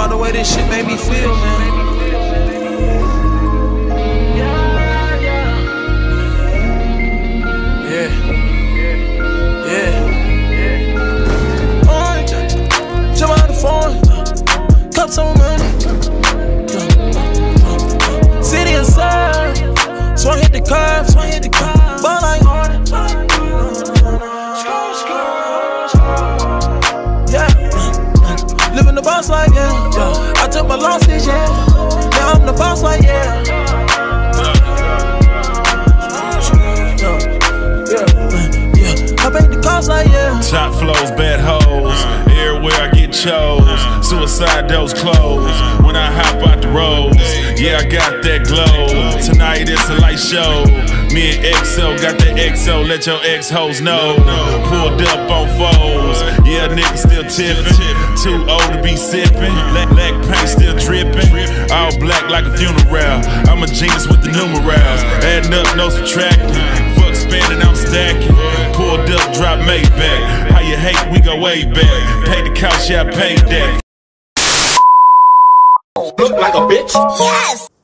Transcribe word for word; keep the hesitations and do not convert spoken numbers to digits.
about the way this shit made me feel, man. Yeah. Yeah. Orange, jump out the phone, cups on money. City inside, so I hit the curve, so I hit the curve. Ball like Harden. Yeah, living the boss like yeah. yeah. I took my losses, yeah. Now I'm the boss like yeah. I paid the cost like yeah. Top flows, bad hoes. Everywhere I get chose. Suicide doors closed. When I hop out the roads, yeah, I got that glow. Tonight it's a light show. Me and X O got the X O. Let your ex-hoes know. Pulled up on foes. Yeah, niggas still tipping. Too old to be sipping. Black, black paint still dripping. All black like a funeral. I'm a genius with the numerals. Adding up, no subtracting. Fuck spending, I'm stacking. Pulled up, drop Maybach. How you hate, we go way back. Pay the couch, yeah, I paid that. Look like a bitch? Yes!